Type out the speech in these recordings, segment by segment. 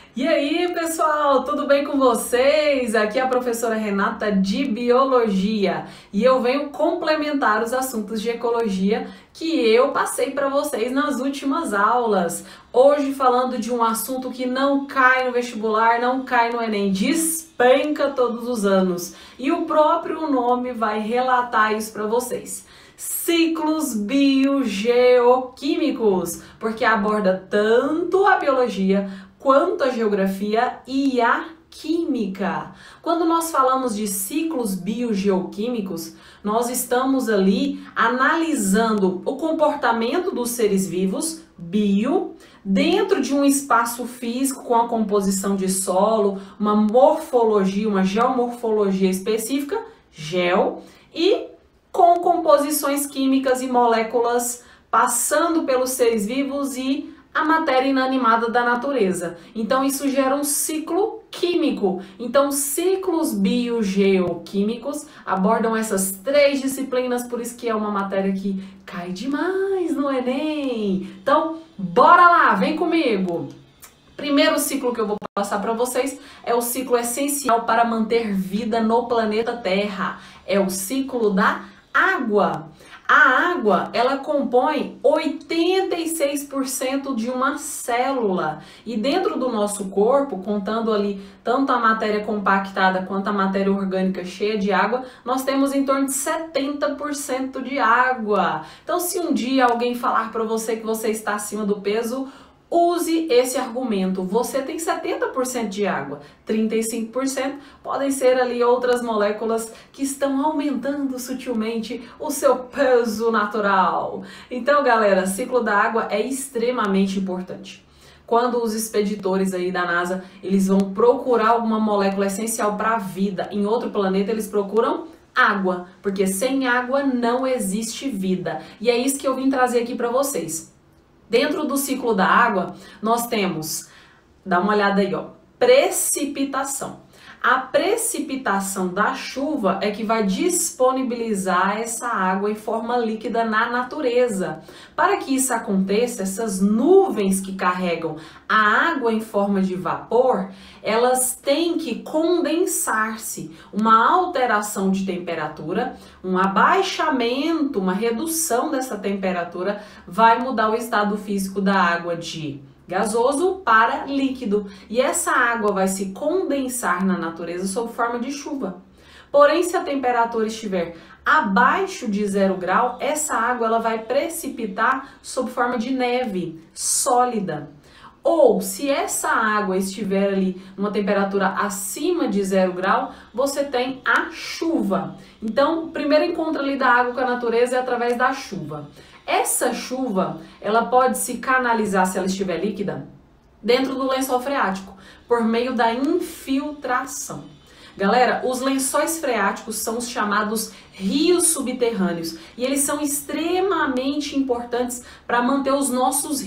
E aí, pessoal, tudo bem com vocês? Aqui é a professora Renata de Biologia e eu venho complementar os assuntos de ecologia que eu passei para vocês nas últimas aulas. Hoje falando de um assunto que não cai no vestibular, não cai no Enem, despenca todos os anos. E o próprio nome vai relatar isso para vocês. Ciclos biogeoquímicos, porque aborda tanto a biologia quanto a geografia e a química. Quando nós falamos de ciclos biogeoquímicos, nós estamos ali analisando o comportamento dos seres vivos, bio, dentro de um espaço físico com a composição de solo, uma morfologia, uma geomorfologia específica, geo, e com composições químicas e moléculas passando pelos seres vivos e a matéria inanimada da natureza. Então isso gera um ciclo químico. Então ciclos biogeoquímicos abordam essas três disciplinas, por isso que é uma matéria que cai demais no Enem. Então bora lá, vem comigo! Primeiro ciclo que eu vou passar para vocês é o ciclo essencial para manter vida no planeta Terra. É o ciclo da água. A água, ela compõe 86% de uma célula. E dentro do nosso corpo, contando ali tanto a matéria compactada quanto a matéria orgânica cheia de água, nós temos em torno de 70% de água. Então, se um dia alguém falar para você que você está acima do peso, use esse argumento. Você tem 70% de água, 35% podem ser ali outras moléculas que estão aumentando sutilmente o seu peso natural. Então, galera, ciclo da água é extremamente importante. Quando os expeditores aí da NASA, eles vão procurar alguma molécula essencial para a vida em outro planeta, eles procuram água, porque sem água não existe vida. E é isso que eu vim trazer aqui para vocês. Dentro do ciclo da água, nós temos, dá uma olhada aí, ó, precipitação. A precipitação da chuva é que vai disponibilizar essa água em forma líquida na natureza. Para que isso aconteça, essas nuvens que carregam a água em forma de vapor, elas têm que condensar-se. Uma alteração de temperatura, um abaixamento, uma redução dessa temperatura vai mudar o estado físico da água de gasoso para líquido, e essa água vai se condensar na natureza sob forma de chuva. Porém, se a temperatura estiver abaixo de 0 grau, essa água ela vai precipitar sob forma de neve sólida. Ou, se essa água estiver ali numa temperatura acima de 0 grau, você tem a chuva. Então, o primeiro encontro ali da água com a natureza é através da chuva. Essa chuva, ela pode se canalizar, se ela estiver líquida, dentro do lençol freático, por meio da infiltração. Galera, os lençóis freáticos são os chamados rios subterrâneos e eles são extremamente importantes para manter os nossos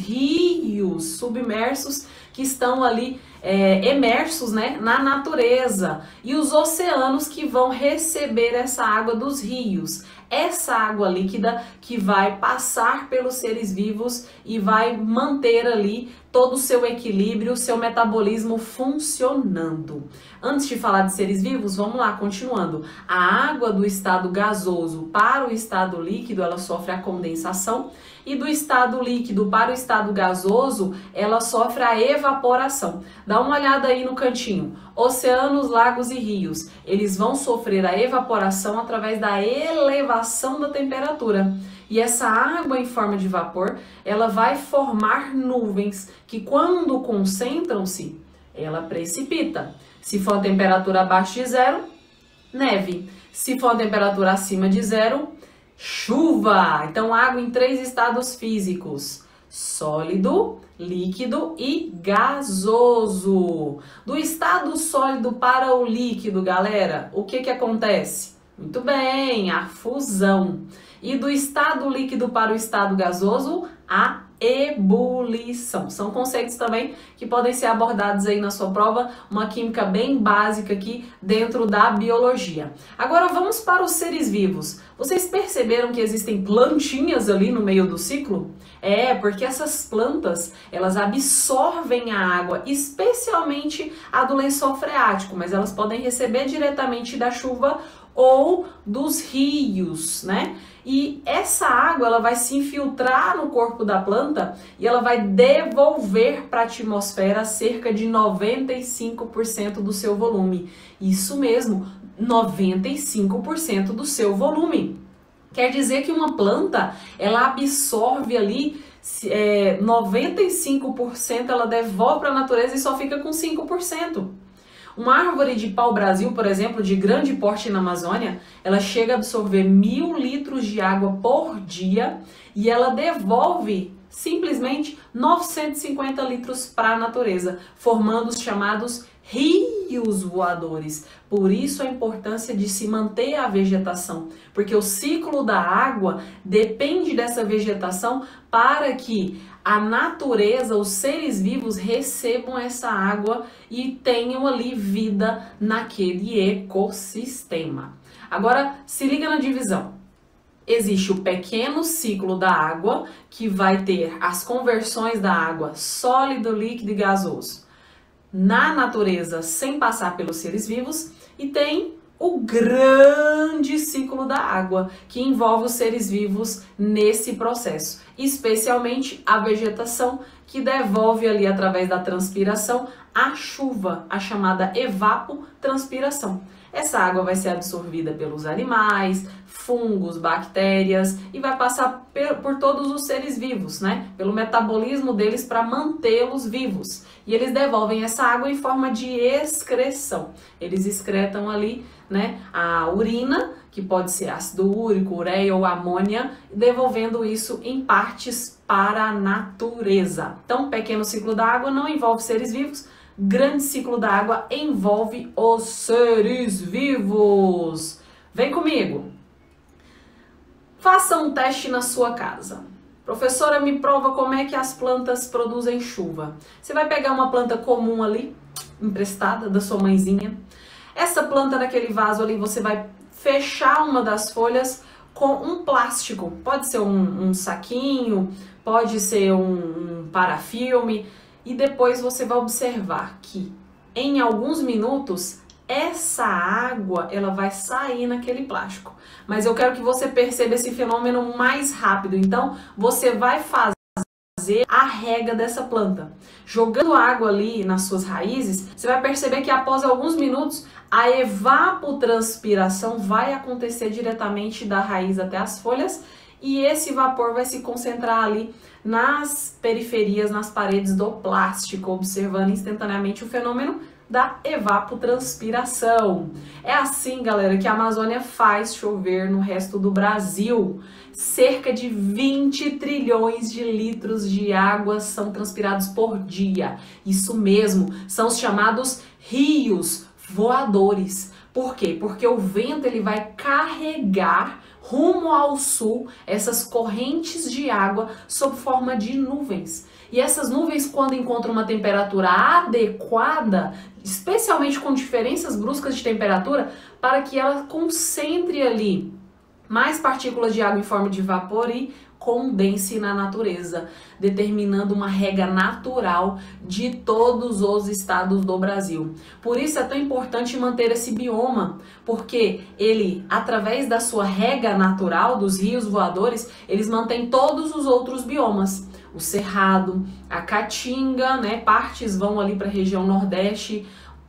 rios submersos que estão ali emersos, né, na natureza, e os oceanos que vão receber essa água dos rios. Essa água líquida que vai passar pelos seres vivos e vai manter ali todo o seu equilíbrio, o seu metabolismo funcionando. Antes de falar de seres vivos, vamos lá, continuando. A água do estado gasoso para o estado líquido, ela sofre a condensação, e do estado líquido para o estado gasoso, ela sofre a evaporação. Dá uma olhada aí no cantinho. Oceanos, lagos e rios, eles vão sofrer a evaporação através da elevação da temperatura. E essa água em forma de vapor, ela vai formar nuvens que quando concentram-se, ela precipita. Se for a temperatura abaixo de 0, neve. Se for a temperatura acima de 0, chuva. Então, água em 3 estados físicos: sólido, líquido e gasoso. Do estado sólido para o líquido, galera, o que acontece? Muito bem, a fusão. E do estado líquido para o estado gasoso, a ebulição. São conceitos também que podem ser abordados aí na sua prova, uma química bem básica aqui dentro da biologia. Agora vamos para os seres vivos. Vocês perceberam que existem plantinhas ali no meio do ciclo? É, porque essas plantas, elas absorvem a água, especialmente a do lençol freático, mas elas podem receber diretamente da chuva ou dos rios, né? E essa água ela vai se infiltrar no corpo da planta e ela vai devolver para a atmosfera cerca de 95% do seu volume. Isso mesmo, 95% do seu volume. Quer dizer que uma planta, ela absorve ali 95%, ela devolve para a natureza e só fica com 5%. Uma árvore de pau-brasil, por exemplo, de grande porte na Amazônia, ela chega a absorver 1.000 litros de água por dia e ela devolve simplesmente 950 litros para a natureza, formando os chamados rios voadores. Por isso a importância de se manter a vegetação, porque o ciclo da água depende dessa vegetação para que a natureza, os seres vivos recebam essa água e tenham ali vida naquele ecossistema. Agora, se liga na divisão. Existe o pequeno ciclo da água, que vai ter as conversões da água sólido, líquido e gasoso na natureza sem passar pelos seres vivos, e tem o grande ciclo da água, que envolve os seres vivos nesse processo, especialmente a vegetação, que devolve ali através da transpiração a chuva, a chamada evapotranspiração. Essa água vai ser absorvida pelos animais, fungos, bactérias e vai passar por todos os seres vivos, né? Pelo metabolismo deles para mantê-los vivos. E eles devolvem essa água em forma de excreção. Eles excretam ali, né, a urina, que pode ser ácido úrico, ureia ou amônia, devolvendo isso em partes para a natureza. Então, pequeno ciclo da água não envolve seres vivos. Grande ciclo da água envolve os seres vivos. Vem comigo. Faça um teste na sua casa. Professora, me prova como é que as plantas produzem chuva. Você vai pegar uma planta comum ali, emprestada da sua mãezinha. Essa planta naquele vaso ali, você vai fechar uma das folhas com um plástico. Pode ser um saquinho, pode ser um parafilme. E depois você vai observar que em alguns minutos essa água ela vai sair naquele plástico. Mas eu quero que você perceba esse fenômeno mais rápido. Então você vai fazer a rega dessa planta. Jogando água ali nas suas raízes, você vai perceber que após alguns minutos a evapotranspiração vai acontecer diretamente da raiz até as folhas. E esse vapor vai se concentrar ali nas periferias, nas paredes do plástico, observando instantaneamente o fenômeno da evapotranspiração. É assim, galera, que a Amazônia faz chover no resto do Brasil. Cerca de 20 trilhões de litros de água são transpirados por dia. Isso mesmo, são os chamados rios voadores. Por quê? Porque o vento ele vai carregar rumo ao sul essas correntes de água sob forma de nuvens. E essas nuvens, quando encontram uma temperatura adequada, especialmente com diferenças bruscas de temperatura, para que ela concentre ali mais partículas de água em forma de vapor e condense na natureza, determinando uma rega natural de todos os estados do Brasil. Por isso é tão importante manter esse bioma, porque ele, através da sua rega natural dos rios voadores, eles mantêm todos os outros biomas. O Cerrado, a Caatinga, né? Partes vão ali para a região Nordeste,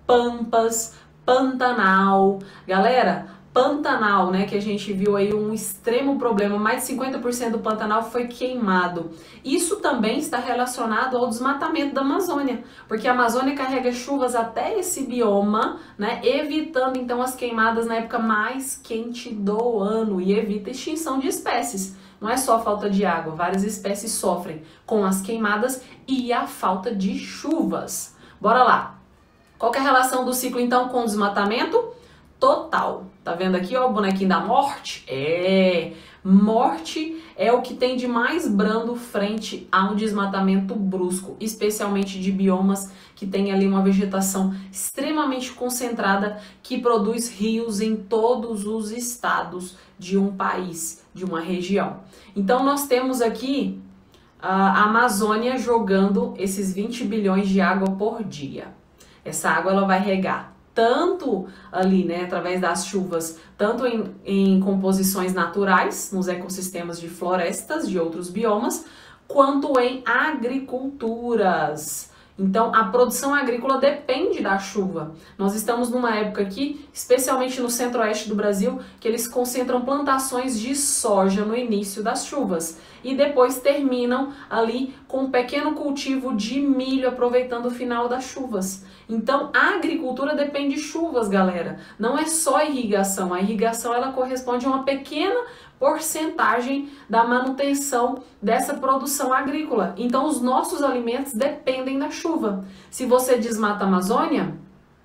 Pampas, Pantanal. Galera, Pantanal, né, que a gente viu aí um extremo problema, mais de 50% do Pantanal foi queimado. Isso também está relacionado ao desmatamento da Amazônia, porque a Amazônia carrega chuvas até esse bioma, né, evitando então as queimadas na época mais quente do ano e evita extinção de espécies. Não é só a falta de água, várias espécies sofrem com as queimadas e a falta de chuvas. Bora lá! Qual que é a relação do ciclo então com o desmatamento? Total. Tá vendo aqui, ó, o bonequinho da morte? Morte é o que tem de mais brando frente a um desmatamento brusco, especialmente de biomas que tem ali uma vegetação extremamente concentrada que produz rios em todos os estados de um país, de uma região. Então nós temos aqui a Amazônia jogando esses 20 bilhões de água por dia. Essa água ela vai regar tanto ali, né, através das chuvas, tanto em composições naturais, nos ecossistemas de florestas, de outros biomas, quanto em agriculturas. Então, a produção agrícola depende da chuva. Nós estamos numa época aqui, especialmente no centro-oeste do Brasil, que eles concentram plantações de soja no início das chuvas e depois terminam ali com um pequeno cultivo de milho, aproveitando o final das chuvas. Então, a agricultura depende de chuvas, galera. Não é só irrigação. A irrigação ela corresponde a uma pequena porcentagem da manutenção dessa produção agrícola. Então, os nossos alimentos dependem da chuva. Se você desmata a Amazônia,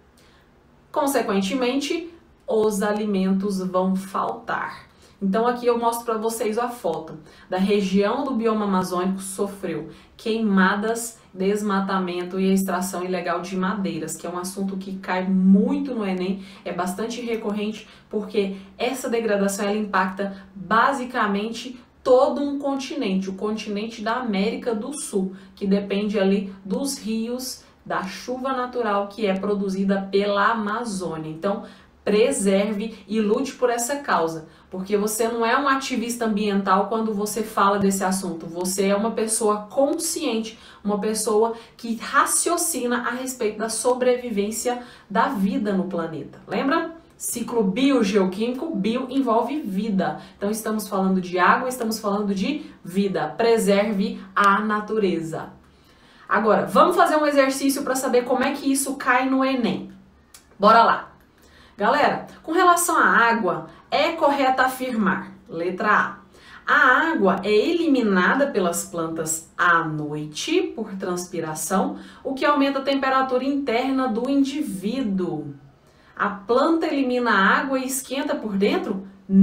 consequentemente, os alimentos vão faltar. Então aqui eu mostro para vocês a foto da região do bioma amazônico sofreu queimadas, desmatamento e extração ilegal de madeiras, que é um assunto que cai muito no Enem, é bastante recorrente porque essa degradação ela impacta basicamente todo um continente, o continente da América do Sul, que depende ali dos rios, da chuva natural que é produzida pela Amazônia. Então, preserve e lute por essa causa, porque você não é um ativista ambiental quando você fala desse assunto, você é uma pessoa consciente, uma pessoa que raciocina a respeito da sobrevivência da vida no planeta. Lembra? Ciclo biogeoquímico, bio envolve vida. Então estamos falando de água, estamos falando de vida. Preserve a natureza. Agora, vamos fazer um exercício para saber como é que isso cai no Enem. Bora lá! Galera, com relação à água, é correto afirmar, letra A, a água é eliminada pelas plantas à noite por transpiração, o que aumenta a temperatura interna do indivíduo. A planta elimina a água e esquenta por dentro?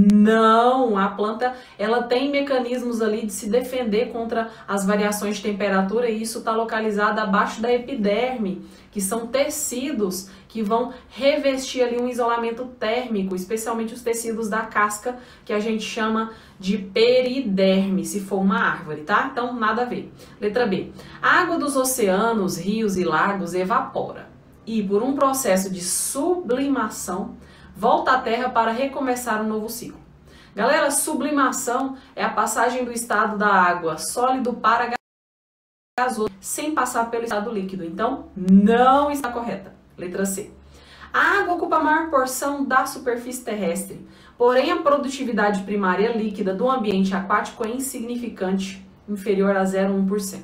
Não, a planta ela tem mecanismos ali de se defender contra as variações de temperatura e isso está localizado abaixo da epiderme, que são tecidos que vão revestir ali um isolamento térmico, especialmente os tecidos da casca, que a gente chama de periderme, se for uma árvore, tá? Então, nada a ver. Letra B. A água dos oceanos, rios e lagos evapora e, por um processo de sublimação, volta à Terra para recomeçar um novo ciclo. Galera, sublimação é a passagem do estado da água sólido para gasoso sem passar pelo estado líquido. Então, não está correta. Letra C. A água ocupa a maior porção da superfície terrestre, porém a produtividade primária líquida do ambiente aquático é insignificante, inferior a 0,1%.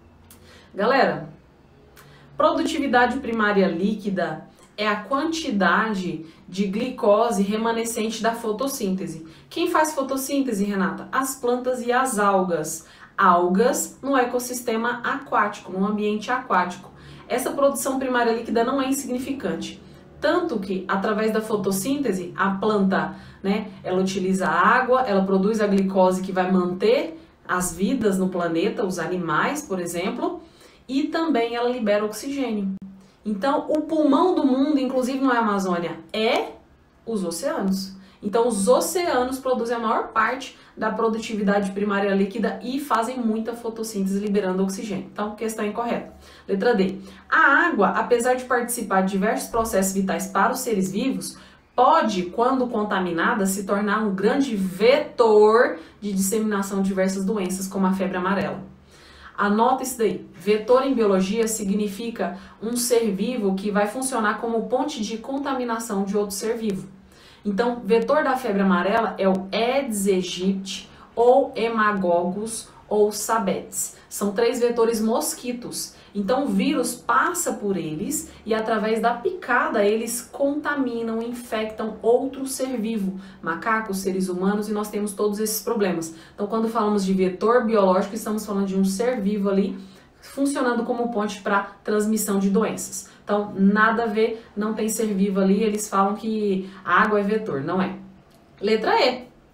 Galera, produtividade primária líquida é a quantidade de glicose remanescente da fotossíntese. Quem faz fotossíntese, Renata? As plantas e as algas. Algas no ecossistema aquático, no ambiente aquático. Essa produção primária líquida não é insignificante. Tanto que, através da fotossíntese, a planta, né, ela utiliza a água, ela produz a glicose que vai manter as vidas no planeta, os animais, por exemplo, e também ela libera oxigênio. Então, o pulmão do mundo, inclusive não é a Amazônia, é os oceanos. Então, os oceanos produzem a maior parte da produtividade primária líquida e fazem muita fotossíntese liberando oxigênio. Então, questão incorreta. Letra D. A água, apesar de participar de diversos processos vitais para os seres vivos, pode, quando contaminada, se tornar um grande vetor de disseminação de diversas doenças, como a febre amarela. Anota isso daí. Vetor em biologia significa um ser vivo que vai funcionar como ponte de contaminação de outro ser vivo. Então, vetor da febre amarela é o Aedes aegypti, ou Hemagogus, ou Sabetes. São 3 vetores mosquitos. Então, o vírus passa por eles e, através da picada, eles contaminam, infectam outro ser vivo, macacos, seres humanos, e nós temos todos esses problemas. Então, quando falamos de vetor biológico, estamos falando de um ser vivo ali, funcionando como ponte para transmissão de doenças. Então, nada a ver, não tem ser vivo ali, eles falam que a água é vetor, não é. Letra E.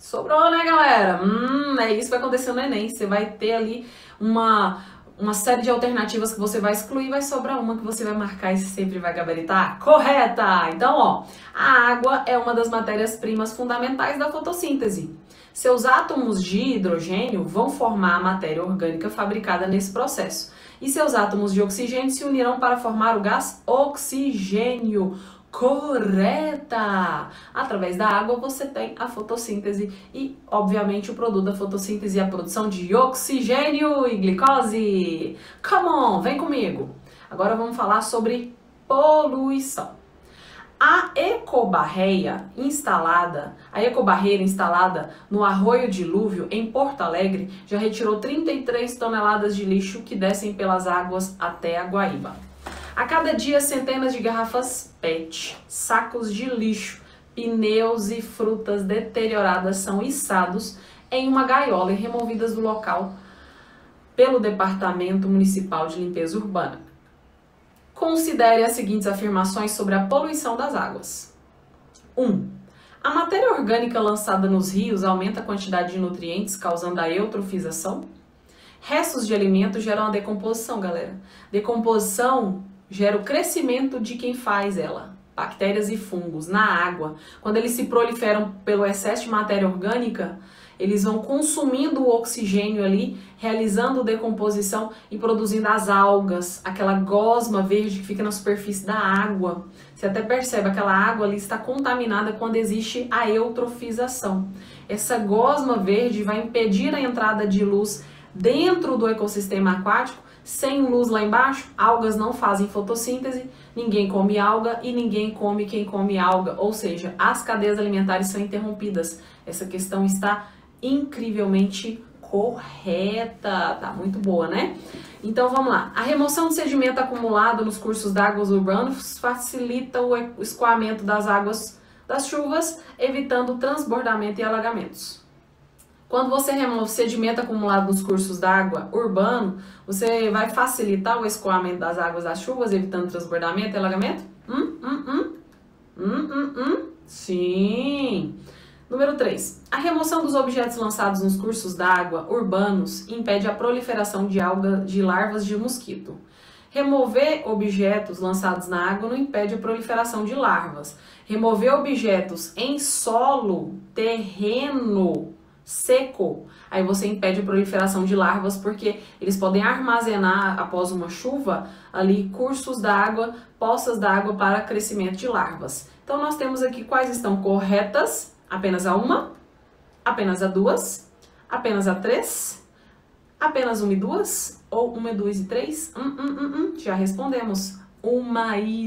Sobrou, né, galera? É isso que vai acontecer no Enem. Você vai ter ali uma série de alternativas que você vai excluir, vai sobrar uma que você vai marcar e sempre vai gabaritar correta. Então, ó, a água é uma das matérias-primas fundamentais da fotossíntese. Seus átomos de hidrogênio vão formar a matéria orgânica fabricada nesse processo. E seus átomos de oxigênio se unirão para formar o gás oxigênio. Correta! Através da água você tem a fotossíntese e, obviamente, o produto da fotossíntese é a produção de oxigênio e glicose. Come on, vem comigo! Agora vamos falar sobre poluição. A ecobarreira instalada no Arroio Dilúvio, em Porto Alegre, já retirou 33 toneladas de lixo que descem pelas águas até a Guaíba. A cada dia, centenas de garrafas PET, sacos de lixo, pneus e frutas deterioradas são içados em uma gaiola e removidas do local pelo Departamento Municipal de Limpeza Urbana. Considere as seguintes afirmações sobre a poluição das águas. 1. A matéria orgânica lançada nos rios aumenta a quantidade de nutrientes, causando a eutrofização. Restos de alimento geram a decomposição, galera. Decomposição gera o crescimento de quem faz ela. Bactérias e fungos na água. Quando eles se proliferam pelo excesso de matéria orgânica, eles vão consumindo o oxigênio ali, realizando decomposição e produzindo as algas, aquela gosma verde que fica na superfície da água. Você até percebe, aquela água ali está contaminada quando existe a eutrofização. Essa gosma verde vai impedir a entrada de luz dentro do ecossistema aquático. Sem luz lá embaixo, algas não fazem fotossíntese, ninguém come alga e ninguém come quem come alga, ou seja, as cadeias alimentares são interrompidas. Essa questão está incrivelmente correta, tá muito boa, né? Então vamos lá. A remoção de sedimento acumulado nos cursos d'água urbanos facilita o escoamento das águas das chuvas, evitando transbordamento e alagamentos. Quando você remove sedimento acumulado nos cursos d'água urbano, você vai facilitar o escoamento das águas das chuvas, evitando transbordamento e alagamento? Sim! Número 3. A remoção dos objetos lançados nos cursos d'água urbanos impede a proliferação de larvas de mosquito. Remover objetos lançados na água não impede a proliferação de larvas. Remover objetos em solo, terreno seco, aí você impede a proliferação de larvas, porque eles podem armazenar após uma chuva ali cursos d'água, poças d'água para crescimento de larvas. Então nós temos aqui quais estão corretas: apenas a 1, apenas a 2, apenas a 3, apenas 1 e 2, ou 1 e 2 e 3. Já respondemos. 1 e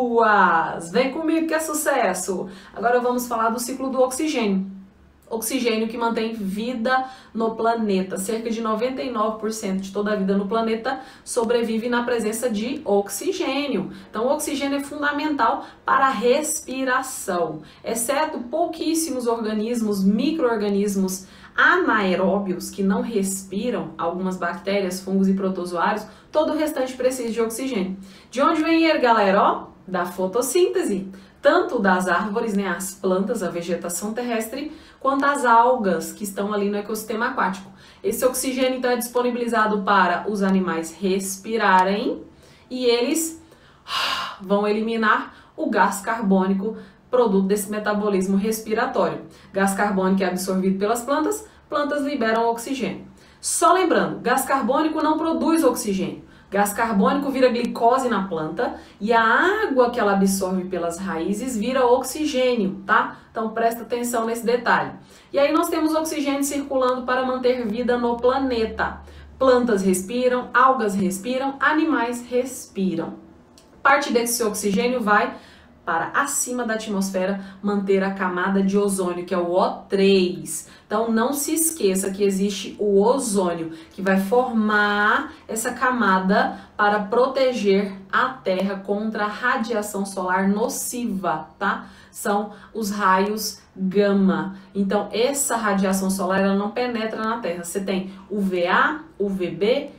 2. Vem comigo que é sucesso! Agora vamos falar do ciclo do oxigênio. Oxigênio que mantém vida no planeta. Cerca de 99% de toda a vida no planeta sobrevive na presença de oxigênio. Então, o oxigênio é fundamental para a respiração. Exceto pouquíssimos organismos, micro-organismos anaeróbios que não respiram, algumas bactérias, fungos e protozoários, todo o restante precisa de oxigênio. De onde vem ele, galera? Ó, da fotossíntese. Tanto das árvores, né, as plantas, a vegetação terrestre, quanto as algas que estão ali no ecossistema aquático. Esse oxigênio então é disponibilizado para os animais respirarem e eles vão eliminar o gás carbônico, produto desse metabolismo respiratório. Gás carbônico é absorvido pelas plantas, plantas liberam oxigênio. Só lembrando, gás carbônico não produz oxigênio. Gás carbônico vira glicose na planta e a água que ela absorve pelas raízes vira oxigênio, tá? Então presta atenção nesse detalhe. E aí nós temos oxigênio circulando para manter vida no planeta. Plantas respiram, algas respiram, animais respiram. Parte desse oxigênio vai para acima da atmosfera manter a camada de ozônio, que é o O3. Então não se esqueça que existe o ozônio, que vai formar essa camada para proteger a Terra contra a radiação solar nociva, tá? São os raios gama. Então essa radiação solar ela não penetra na Terra. Você tem UVA, UVB,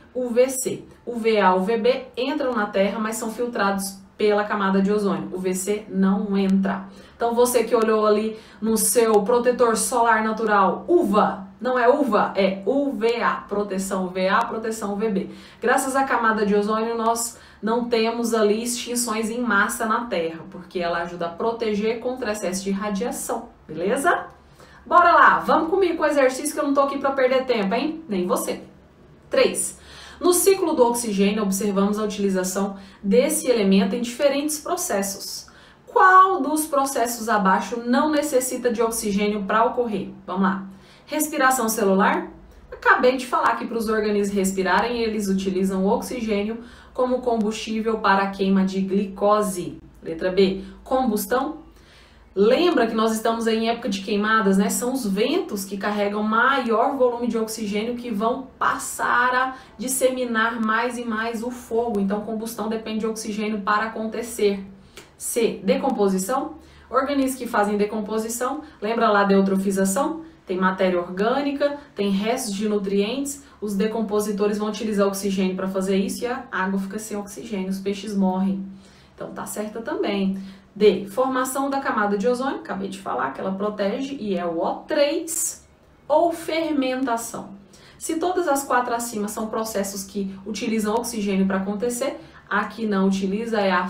UVC. UVA, UVB entram na Terra, mas são filtrados pela camada de ozônio. O VC não entra. Então você que olhou ali no seu protetor solar natural, UVA, não é UVA, é UVA, proteção UVA, proteção UVB. Graças à camada de ozônio nós não temos ali extinções em massa na Terra, porque ela ajuda a proteger contra excesso de radiação, beleza? Bora lá, vamos comigo com o exercício que eu não tô aqui para perder tempo, hein? Nem você. 3. No ciclo do oxigênio, observamos a utilização desse elemento em diferentes processos. Qual dos processos abaixo não necessita de oxigênio para ocorrer? Vamos lá. Respiração celular? Acabei de falar que para os organismos respirarem, eles utilizam o oxigênio como combustível para a queima de glicose. Letra B. Combustão? Lembra que nós estamos em época de queimadas, né? São os ventos que carregam maior volume de oxigênio que vão passar a disseminar mais e mais o fogo. Então, combustão depende de oxigênio para acontecer. C. Decomposição. Organismos que fazem decomposição, lembra lá da eutrofização? Tem matéria orgânica, tem restos de nutrientes, os decompositores vão utilizar oxigênio para fazer isso e a água fica sem oxigênio, os peixes morrem. Então, tá certa também. D. Formação da camada de ozônio, acabei de falar que ela protege e é o O3, ou fermentação. Se todas as 4 acima são processos que utilizam oxigênio para acontecer, a que não utiliza é a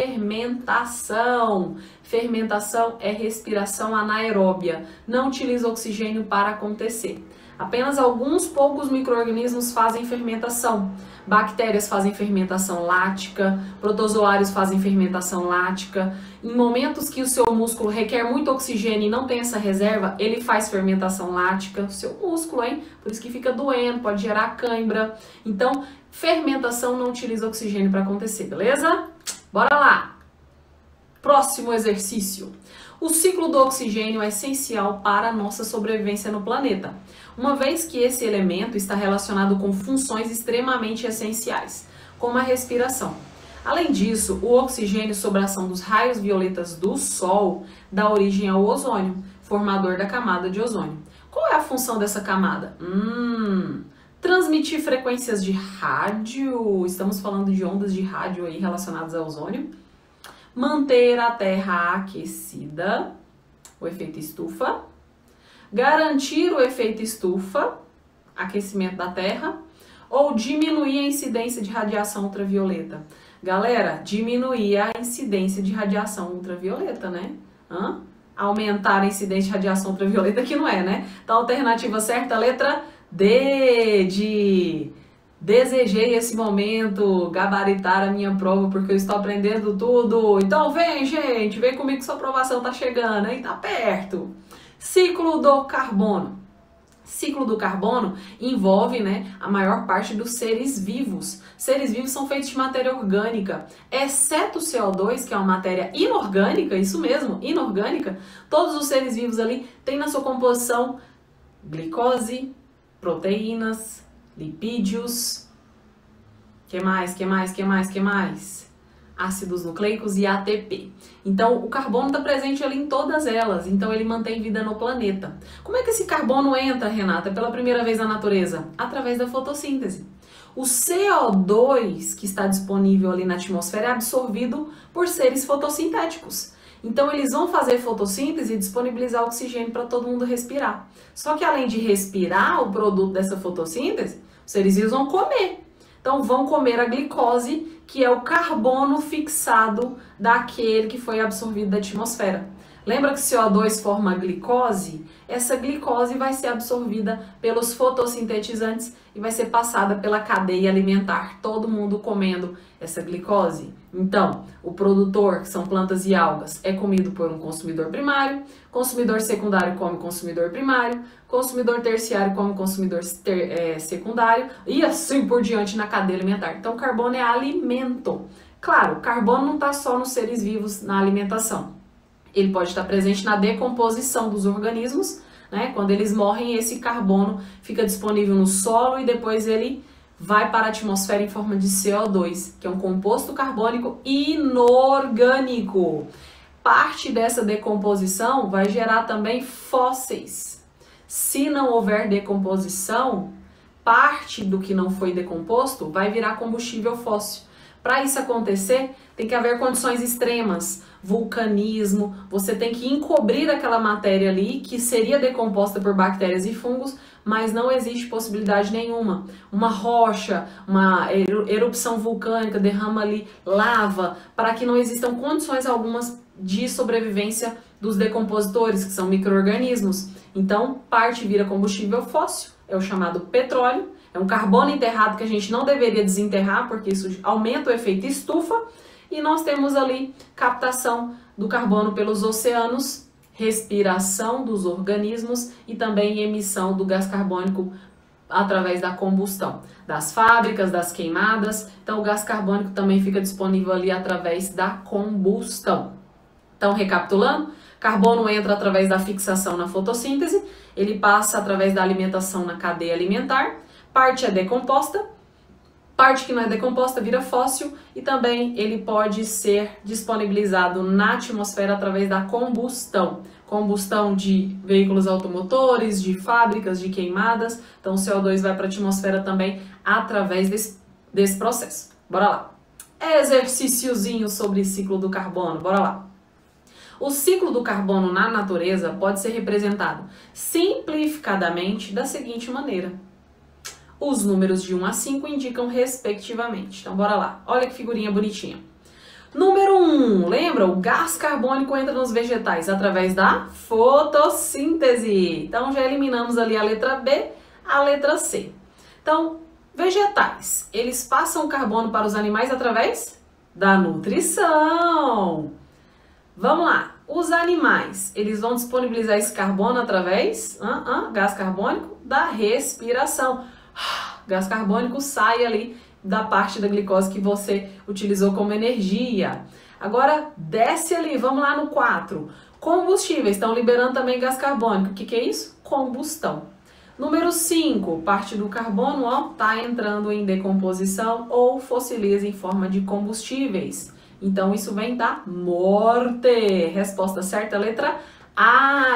fermentação. Fermentação é respiração anaeróbia, não utiliza oxigênio para acontecer. Apenas alguns poucos micro-organismos fazem fermentação. Bactérias fazem fermentação lática, protozoários fazem fermentação lática. Em momentos que o seu músculo requer muito oxigênio e não tem essa reserva, ele faz fermentação lática. O seu músculo, hein? Por isso que fica doendo, pode gerar cãibra. Então, fermentação não utiliza oxigênio para acontecer, beleza? Bora lá! Próximo exercício. O ciclo do oxigênio é essencial para a nossa sobrevivência no planeta, uma vez que esse elemento está relacionado com funções extremamente essenciais, como a respiração. Além disso, o oxigênio, sob a ação dos raios violetas do Sol, dá origem ao ozônio, formador da camada de ozônio. Qual é a função dessa camada? Transmitir frequências de rádio, estamos falando de ondas de rádio aí relacionadas ao ozônio. Manter a Terra aquecida, o efeito estufa. Garantir o efeito estufa, aquecimento da Terra. Ou diminuir a incidência de radiação ultravioleta. Galera, diminuir a incidência de radiação ultravioleta, né? Aumentar a incidência de radiação ultravioleta que não é, né? Então, a alternativa certa, letra D, de... Desejei esse momento, gabaritar a minha prova, porque eu estou aprendendo tudo. Então vem, gente, vem comigo que sua aprovação tá chegando, hein? Tá perto. Ciclo do carbono. Ciclo do carbono envolve, né, a maior parte dos seres vivos. Seres vivos são feitos de matéria orgânica, exceto o CO2, que é uma matéria inorgânica, isso mesmo, inorgânica. Todos os seres vivos ali têm na sua composição glicose, proteínas, lipídios, que mais? Ácidos nucleicos e ATP. Então, o carbono está presente ali em todas elas, então ele mantém vida no planeta. Como é que esse carbono entra, Renata, pela primeira vez na natureza? Através da fotossíntese. O CO2 que está disponível ali na atmosfera é absorvido por seres fotossintéticos. Então, eles vão fazer fotossíntese e disponibilizar oxigênio para todo mundo respirar. Só que, além de respirar o produto dessa fotossíntese, os seres vivos vão comer. Então, vão comer a glicose, que é o carbono fixado daquele que foi absorvido da atmosfera. Lembra que CO2 forma glicose? Essa glicose vai ser absorvida pelos fotossintetizantes e vai ser passada pela cadeia alimentar, todo mundo comendo essa glicose. Então, o produtor, que são plantas e algas, é comido por um consumidor primário, consumidor secundário come consumidor primário, consumidor terciário come consumidor secundário e assim por diante na cadeia alimentar. Então, carbono é alimento. Claro, carbono não está só nos seres vivos na alimentação. Ele pode estar presente na decomposição dos organismos, né? Quando eles morrem, esse carbono fica disponível no solo e depois ele vai para a atmosfera em forma de CO2, que é um composto carbônico inorgânico. Parte dessa decomposição vai gerar também fósseis. Se não houver decomposição, parte do que não foi decomposto vai virar combustível fóssil. Para isso acontecer, tem que haver condições extremas, vulcanismo, você tem que encobrir aquela matéria ali que seria decomposta por bactérias e fungos, mas não existe possibilidade nenhuma. Uma rocha, uma erupção vulcânica derrama ali lava, para que não existam condições algumas de sobrevivência dos decompositores, que são micro-organismos. Então, parte vira combustível fóssil, é o chamado petróleo, é um carbono enterrado que a gente não deveria desenterrar, porque isso aumenta o efeito estufa, e nós temos ali captação do carbono pelos oceanos, respiração dos organismos e também emissão do gás carbônico através da combustão, das fábricas, das queimadas. Então o gás carbônico também fica disponível ali através da combustão. Então, recapitulando, carbono entra através da fixação na fotossíntese, ele passa através da alimentação na cadeia alimentar, parte é decomposta, parte que não é decomposta vira fóssil e também ele pode ser disponibilizado na atmosfera através da combustão. Combustão de veículos automotores, de fábricas, de queimadas. Então o CO2 vai para a atmosfera também através desse processo. Bora lá. Exercíciozinho sobre ciclo do carbono. Bora lá. O ciclo do carbono na natureza pode ser representado simplificadamente da seguinte maneira. Os números de 1 a 5 indicam respectivamente. Então, bora lá. Olha que figurinha bonitinha. Número 1, lembra? O gás carbônico entra nos vegetais através da fotossíntese. Então, já eliminamos ali a letra B, a letra C. Então, vegetais, eles passam carbono para os animais através da nutrição. Vamos lá. Os animais, eles vão disponibilizar esse carbono através, gás carbônico, da respiração. Gás carbônico sai ali da parte da glicose que você utilizou como energia. Agora desce ali, vamos lá no 4. Combustíveis, estão liberando também gás carbônico. O que é isso? Combustão. Número 5, parte do carbono, ó, tá entrando em decomposição ou fossiliza em forma de combustíveis. Então isso vem da morte. Resposta certa, letra A,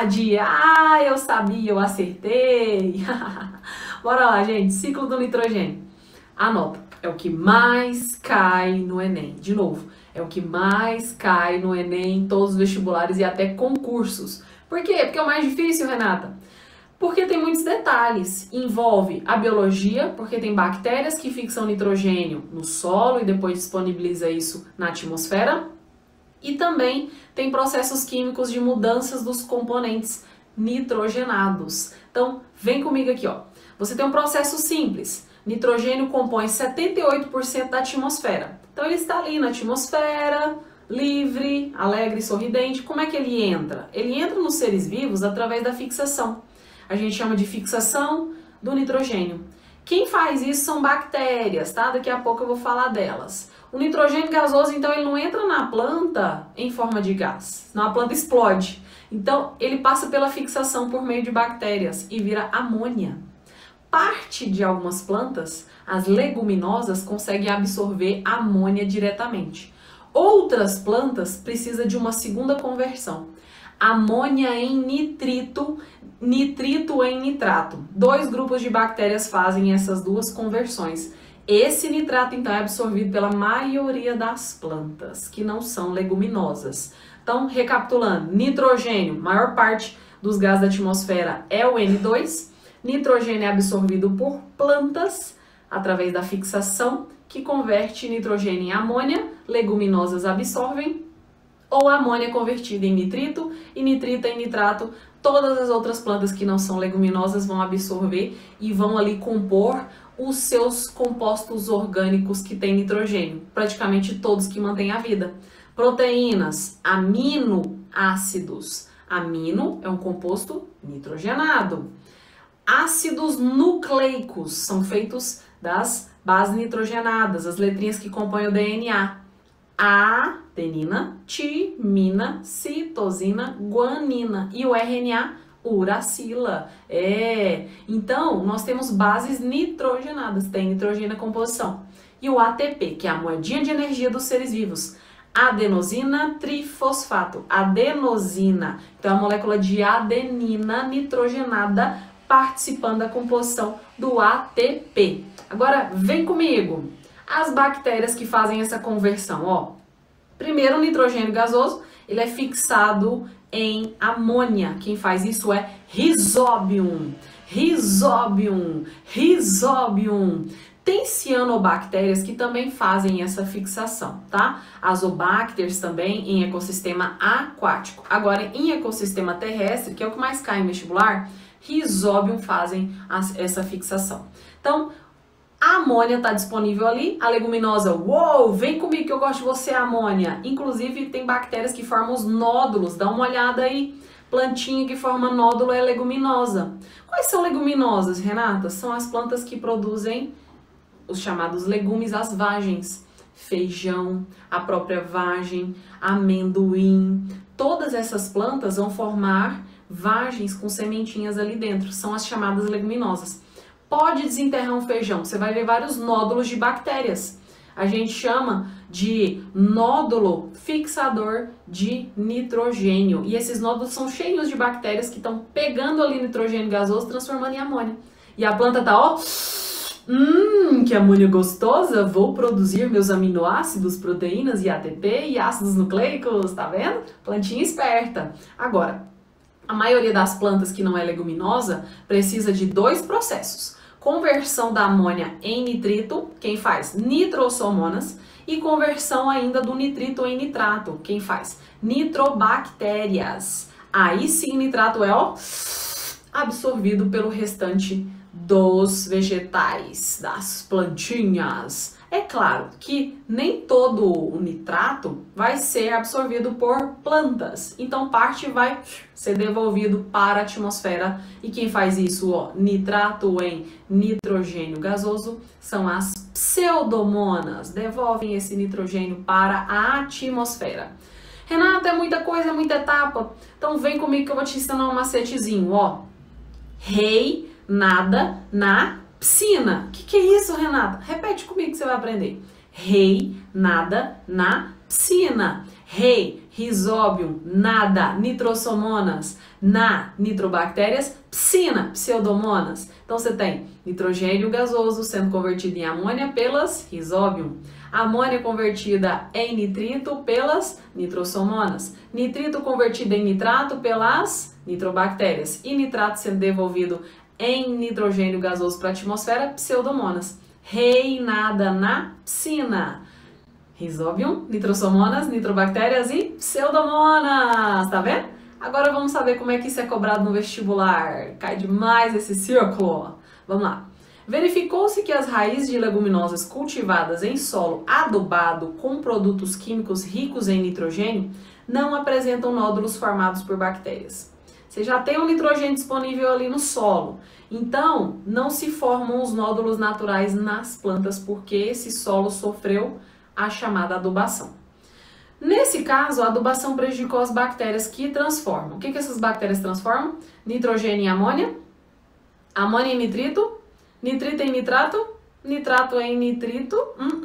eu sabia, eu acertei. Bora lá, gente. Ciclo do nitrogênio. Anota. É o que mais cai no Enem. De novo, é o que mais cai no Enem, em todos os vestibulares e até concursos. Por quê? Porque é o mais difícil, Renata? Porque tem muitos detalhes. Envolve a biologia, porque tem bactérias que fixam nitrogênio no solo e depois disponibiliza isso na atmosfera. E também tem processos químicos de mudanças dos componentes nitrogenados. Então, vem comigo aqui, ó. Você tem um processo simples. Nitrogênio compõe 78% da atmosfera. Então, ele está ali na atmosfera, livre, alegre, sorridente. Como é que ele entra? Ele entra nos seres vivos através da fixação. A gente chama de fixação do nitrogênio. Quem faz isso são bactérias, tá? Daqui a pouco eu vou falar delas. O nitrogênio gasoso, então, ele não entra na planta em forma de gás, senão a planta explode. Então, ele passa pela fixação por meio de bactérias e vira amônia. Parte de algumas plantas, as leguminosas, conseguem absorver amônia diretamente. Outras plantas precisam de uma segunda conversão. Amônia em nitrito, nitrito em nitrato. 2 grupos de bactérias fazem essas duas conversões. Esse nitrato, então, é absorvido pela maioria das plantas, que não são leguminosas. Então, recapitulando, nitrogênio, maior parte dos gases da atmosfera é o N2. Nitrogênio é absorvido por plantas através da fixação, que converte nitrogênio em amônia, leguminosas absorvem, ou amônia convertida em nitrito e nitrito em nitrato. Todas as outras plantas que não são leguminosas vão absorver e vão ali compor os seus compostos orgânicos que têm nitrogênio, praticamente todos que mantêm a vida. Proteínas, aminoácidos. Amino é um composto nitrogenado. Ácidos nucleicos são feitos das bases nitrogenadas, as letrinhas que compõem o DNA. Adenina, timina, citosina, guanina e o RNA, uracila. Então, nós temos bases nitrogenadas, tem nitrogênio na composição. E o ATP, que é a moedinha de energia dos seres vivos. Adenosina trifosfato, adenosina. Então, a molécula de adenina nitrogenada participando da composição do ATP. Agora, vem comigo. As bactérias que fazem essa conversão, ó. Primeiro, o nitrogênio gasoso, ele é fixado em amônia. Quem faz isso é Rhizobium. Rhizobium. Rhizobium. Tem cianobactérias que também fazem essa fixação, tá? Azobacters também em ecossistema aquático. Agora, em ecossistema terrestre, que é o que mais cai em vestibular, Rhizobium fazem essa fixação. Então, a amônia está disponível ali, a leguminosa, uou, vem comigo que eu gosto de você, amônia. Inclusive, tem bactérias que formam os nódulos, dá uma olhada aí. Plantinha que forma nódulo é leguminosa. Quais são leguminosas, Renata? São as plantas que produzem os chamados legumes, as vagens. Feijão, a própria vagem, amendoim. Todas essas plantas vão formar vagens com sementinhas ali dentro. São as chamadas leguminosas. Pode desenterrar um feijão, você vai ver vários nódulos de bactérias. A gente chama de nódulo fixador de nitrogênio. E esses nódulos são cheios de bactérias que estão pegando ali nitrogênio gasoso, transformando em amônia. E a planta tá, ó, que amônia gostosa, vou produzir meus aminoácidos, proteínas e ATP e ácidos nucleicos, tá vendo? Plantinha esperta. Agora, a maioria das plantas que não é leguminosa precisa de dois processos. Conversão da amônia em nitrito, quem faz? Nitrossomonas. E conversão ainda do nitrito em nitrato, quem faz? Nitrobactérias. Aí sim, nitrato é, ó, absorvido pelo restante dos vegetais, das plantinhas. É claro que nem todo o nitrato vai ser absorvido por plantas, então parte vai ser devolvido para a atmosfera. E quem faz isso, ó, nitrato em nitrogênio gasoso, são as pseudomonas, devolvem esse nitrogênio para a atmosfera. Renata, é muita coisa, é muita etapa, então vem comigo que eu vou te ensinar um macetezinho, ó. Rei nada na piscina. O que é isso, Renata? Repete comigo que você vai aprender. Rei nada na piscina. Rei, Rhizobium, nada, nitrossomonas, na, nitrobactérias, piscina, pseudomonas. Então você tem nitrogênio gasoso sendo convertido em amônia pelas Rhizobium. Amônia convertida em nitrito pelas nitrossomonas. Nitrito convertido em nitrato pelas nitrobactérias. E nitrato sendo devolvido em nitrogênio gasoso para a atmosfera, pseudomonas. Rei nada na piscina. Rhizobium, nitrossomonas, nitrobactérias e pseudomonas. Tá vendo? Agora vamos saber como é que isso é cobrado no vestibular. Cai demais esse círculo. Vamos lá. Verificou-se que as raízes de leguminosas cultivadas em solo adubado com produtos químicos ricos em nitrogênio não apresentam nódulos formados por bactérias. Você já tem um nitrogênio disponível ali no solo, então não se formam os nódulos naturais nas plantas porque esse solo sofreu a chamada adubação. Nesse caso, a adubação prejudicou as bactérias que transformam. O que essas bactérias transformam? Nitrogênio em amônia, amônia em nitrito, nitrito em nitrato, nitrato em nitrito,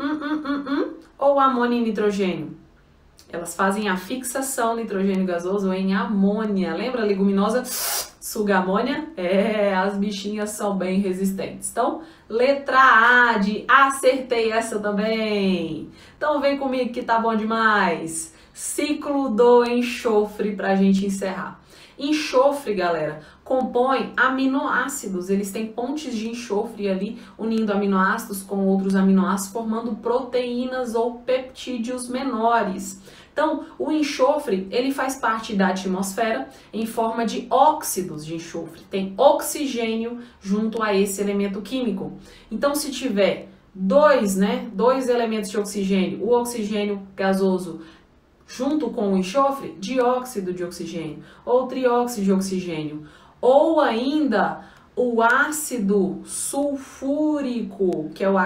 ou amônia em nitrogênio. Elas fazem a fixação nitrogênio gasoso em amônia. Lembra a leguminosa? Suga amônia? É, as bichinhas são bem resistentes. Então, letra A de acertei essa também. Então, vem comigo que tá bom demais. Ciclo do enxofre pra gente encerrar. Enxofre, galera, compõe aminoácidos. Eles têm pontes de enxofre ali, unindo aminoácidos com outros aminoácidos, formando proteínas ou peptídeos menores. Então, o enxofre, ele faz parte da atmosfera em forma de óxidos de enxofre. Tem oxigênio junto a esse elemento químico. Então, se tiver dois elementos de oxigênio, o oxigênio gasoso junto com o enxofre, dióxido de oxigênio, ou trióxido de oxigênio, ou ainda o ácido sulfúrico, que é o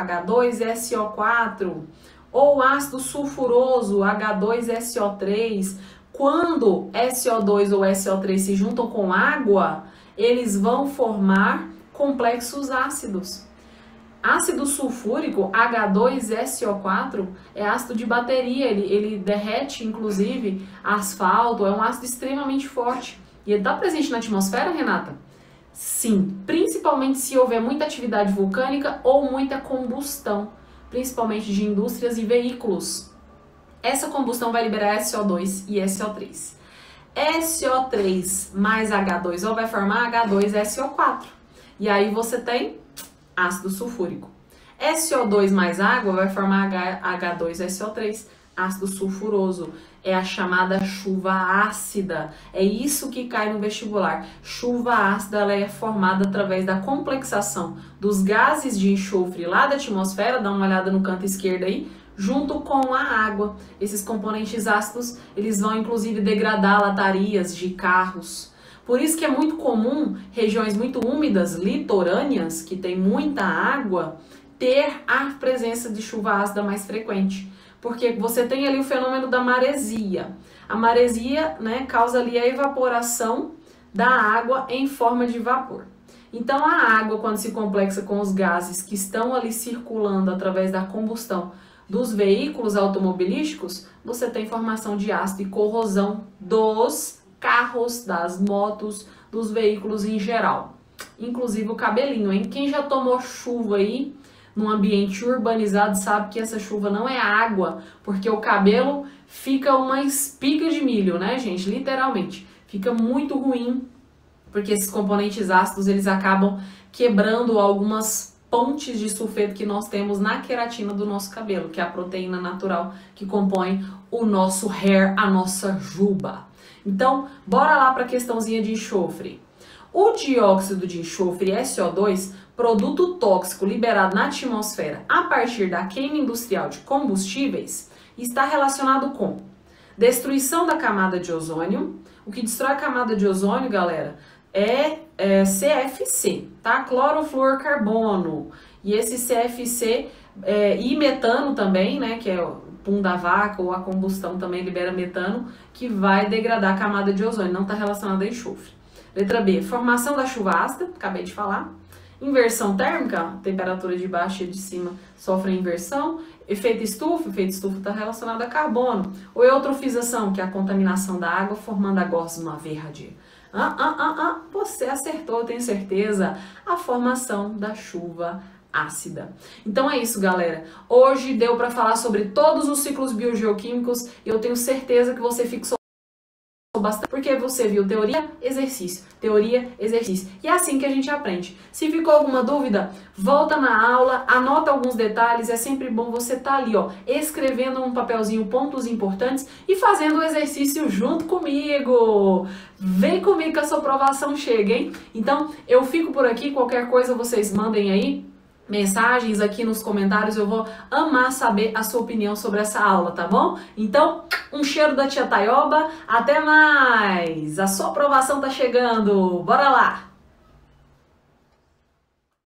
H2SO4, ou ácido sulfuroso, H2SO3, quando SO2 ou SO3 se juntam com água, eles vão formar complexos ácidos. Ácido sulfúrico, H2SO4, é ácido de bateria, ele derrete inclusive asfalto, é um ácido extremamente forte. E ele está presente na atmosfera, Renata? Sim, principalmente se houver muita atividade vulcânica ou muita combustão, principalmente de indústrias e veículos. Essa combustão vai liberar SO2 e SO3. SO3 mais H2O vai formar H2SO4. E aí você tem ácido sulfúrico. SO2 mais água vai formar H2SO3, ácido sulfuroso. É a chamada chuva ácida. É isso que cai no vestibular. Chuva ácida, ela é formada através da complexação dos gases de enxofre lá da atmosfera, dá uma olhada no canto esquerdo aí, junto com a água. Esses componentes ácidos, eles vão inclusive degradar latarias de carros. Por isso que é muito comum regiões muito úmidas, litorâneas, que tem muita água, ter a presença de chuva ácida mais frequente. Porque você tem ali o fenômeno da maresia. A maresia, né, causa ali a evaporação da água em forma de vapor. Então a água, quando se complexa com os gases que estão ali circulando através da combustão dos veículos automobilísticos, você tem formação de ácido e corrosão dos carros, das motos, dos veículos em geral. Inclusive o cabelinho, hein? Quem já tomou chuva aí num ambiente urbanizado sabe que essa chuva não é água, porque o cabelo fica uma espiga de milho, né, gente? Literalmente. Fica muito ruim, porque esses componentes ácidos, eles acabam quebrando algumas pontes de sulfeto que nós temos na queratina do nosso cabelo, que é a proteína natural que compõe o nosso hair, a nossa juba. Então, bora lá para a questãozinha de enxofre. O dióxido de enxofre, SO2, produto tóxico liberado na atmosfera a partir da queima industrial de combustíveis, está relacionado com destruição da camada de ozônio. O que destrói a camada de ozônio, galera, é CFC, tá? Clorofluorcarbono. E esse CFC e metano também, né, que é o pum da vaca ou a combustão também libera metano, que vai degradar a camada de ozônio, não está relacionado a enxofre. Letra B, formação da chuva ácida, acabei de falar. Inversão térmica, temperatura de baixo e de cima sofrem inversão. Efeito estufa está relacionado a carbono. Ou eutrofização, que é a contaminação da água formando a gosma verde. Você acertou, eu tenho certeza. A formação da chuva ácida. Então é isso, galera. Hoje deu para falar sobre todos os ciclos biogeoquímicos e eu tenho certeza que você fixou bastante, porque você viu teoria, exercício, teoria, exercício. E é assim que a gente aprende. Se ficou alguma dúvida, volta na aula, anota alguns detalhes, é sempre bom você estar ali, ó, escrevendo num papelzinho pontos importantes e fazendo o exercício junto comigo. Vem comigo que a sua aprovação chega, hein? Então, eu fico por aqui, qualquer coisa vocês mandem aí mensagens aqui nos comentários, eu vou amar saber a sua opinião sobre essa aula, tá bom? Então, um cheiro da tia Taioba, até mais! A sua aprovação tá chegando, bora lá!